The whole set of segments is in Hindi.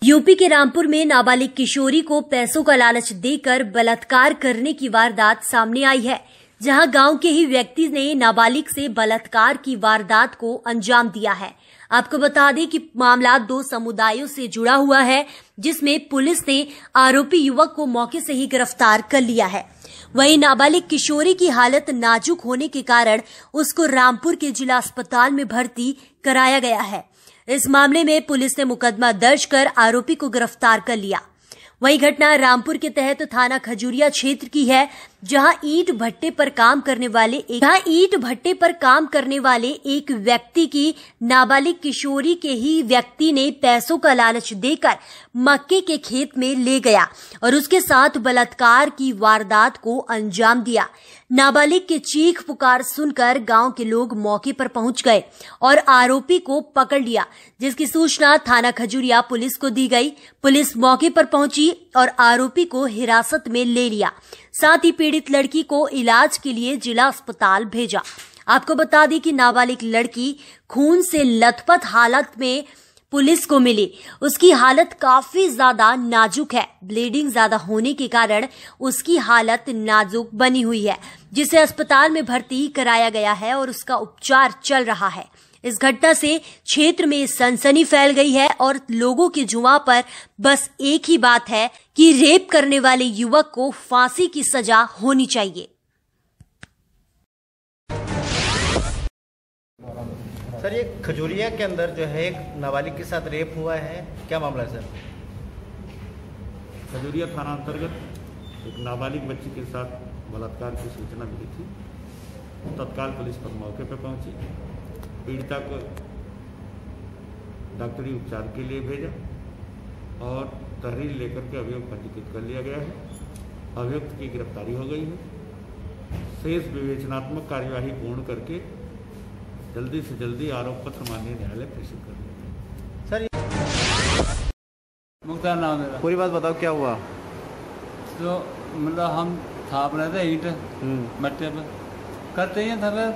यूपी के रामपुर में नाबालिग किशोरी को पैसों का लालच देकर बलात्कार करने की वारदात सामने आई है, जहां गांव के ही व्यक्ति ने नाबालिग से बलात्कार की वारदात को अंजाम दिया है। आपको बता दें कि मामला दो समुदायों से जुड़ा हुआ है, जिसमें पुलिस ने आरोपी युवक को मौके से ही गिरफ्तार कर लिया है। वहीं नाबालिग किशोरी की हालत नाजुक होने के कारण उसको रामपुर के जिला अस्पताल में भर्ती कराया गया है। इस मामले में पुलिस ने मुकदमा दर्ज कर आरोपी को गिरफ्तार कर लिया। वही घटना रामपुर के तहत थाना खजूरिया क्षेत्र की है, जहां ईंट भट्टे पर काम करने वाले एक व्यक्ति की नाबालिग किशोरी के ही व्यक्ति ने पैसों का लालच देकर मक्के के खेत में ले गया और उसके साथ बलात्कार की वारदात को अंजाम दिया। नाबालिग के चीख पुकार सुनकर गांव के लोग मौके पर पहुंच गए और आरोपी को पकड़ लिया, जिसकी सूचना थाना खजूरिया पुलिस को दी गई। पुलिस मौके पर पहुंची और आरोपी को हिरासत में ले लिया, साथ ही पीड़ित लड़की को इलाज के लिए जिला अस्पताल भेजा। आपको बता दें कि नाबालिग लड़की खून से लथपथ हालत में पुलिस को मिली। उसकी हालत काफी ज्यादा नाजुक है। ब्लीडिंग ज्यादा होने के कारण उसकी हालत नाजुक बनी हुई है, जिसे अस्पताल में भर्ती कराया गया है और उसका उपचार चल रहा है। इस घटना से क्षेत्र में सनसनी फैल गई है और लोगों की जुबान पर बस एक ही बात है कि रेप करने वाले युवक को फांसी की सजा होनी चाहिए। सर, ये खजूरिया के अंदर जो है एक नाबालिग के साथ रेप हुआ है, क्या मामला है सर? खजूरिया थाना अंतर्गत एक नाबालिग बच्ची के साथ बलात्कार की सूचना मिली थी। तत्काल पुलिस पर मौके पर पहुंची, पीड़िता को डॉक्टरी उपचार के लिए भेजा और तहरीर लेकर के अभियोग पंजीकृत कर लिया गया है। अभियुक्त की गिरफ्तारी हो गई है। शेष विवेचनात्मक कार्यवाही पूर्ण करके जल्दी से जल्दी आरोप पत्र माननीय न्यायालय प्रेषित कर दिया। सर, मुख्तार नाम मेरा। पूरी बात बताओ, क्या हुआ? तो मतलब हम थाप रहे थे ईंट भट्टे पे, करते ही थे।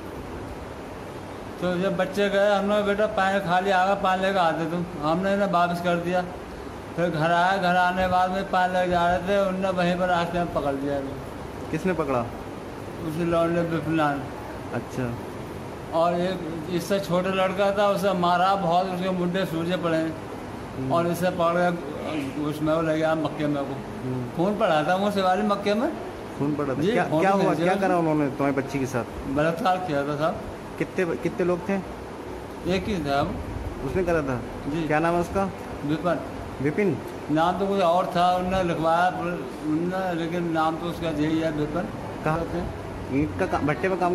तो जब बच्चे गए, हमने बेटा पानी खाली आगा पानी लेकर आते तुम, हमने इन्हें वापस कर दिया। फिर घर आया, घर आने के बाद में पानी लेकर जा रहे थे, उनने वहीं पर रास्ते में पकड़ लिया। किसने पकड़ा? उसे लौंडे विपिन। अच्छा। और एक इससे छोटा लड़का था, उसे मारा बहुत, उसके मुंडे सूजे पड़े और इसे पकड़ उसमें वो ले गया मक्के में। को खून पड़ा था वो शिवाली मक्के में, खून पड़ा था। क्या हुआ, क्या करा उन्होंने तुम्हारी बच्ची के साथ? बलात्कार किया था साहब। कितने लोग थे? एक ही था। उसने करा था जी। क्या नाम है उसका? विपिन। विपिन नाम तो कोई और था, उन्होंने लिखवाया, लेकिन नाम तो उसका यही है, विपिन। कहाँ ईंट का भट्टे में काम